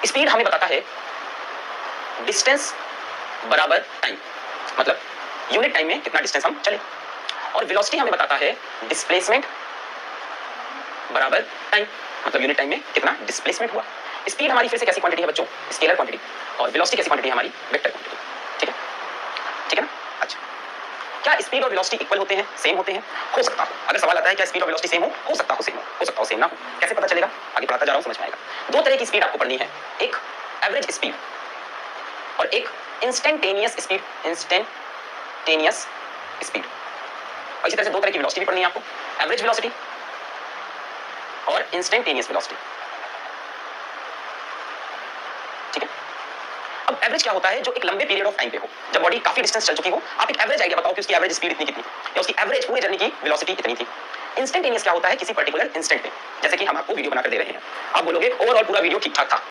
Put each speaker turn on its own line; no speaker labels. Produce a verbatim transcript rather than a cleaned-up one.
Speed हमें बताता है डिस्टेंस बराबर टाइम, मतलब यूनिट टाइम में कितना डिस्टेंस हम चले, और वेलोसिटी हमें बताता है डिस्प्लेसमेंट बराबर टाइम, मतलब यूनिट टाइम में कितना डिस्प्लेसमेंट हुआ। स्पीड हमारी फिर से कैसी क्वांटिटी है बच्चों, स्केलर क्वांटिटी, और वेलोसिटी कैसी क्वांटिटी है हमारी, वेक्टर क्वांटिटी। ठीक है, ठीक है ना। अच्छा, क्या स्पीड और वेलोसिटी इक्वल होते हैं, सेम होते हैं? हो सकता हो। अगर सवाल आता है क्या स्पीड और वेलोसिटी सेम हो, हो सकता हो सेम हो, हो सकता हो सेम ना हो। कैसे पता चलेगा, आगे पढ़ाता जा रहा हूं, समझ में आएगा। दो तरह की स्पीड आपको पढ़नी है, एक एवरेज स्पीड और एक इंस्टेंटेनियस स्पीड, इंस्टेंटेनियस स्पीड। और इसी तरह से दो तरह की वेलोसिटी भी पढ़नी है आपको, एवरेज वेलोसिटी और इंस्टेंटेनियस वेलोसिटी। ठीक है। अब एवरेज क्या होता है, जो एक लंबे पीरियड ऑफ टाइम पे हो, जब बॉडी काफी डिस्टेंस चल चुकी हो, आप एक एवरेज आइडिया बताओ कि उसकी एवरेज स्पीड इतनी कितनी या उसकी एवरेज पूरे जर्नी की वेलोसिटी इतनी थी। इंस्टेंटेनियस क्या होता है, किसी पर्टिकुलर इंस्टेंट पे, जैसे कि हम आपको वीडियो बनाकर दे रहे हैं, आप बोलोगे ओवरऑल पूरा वीडियो ठीक ठाक था,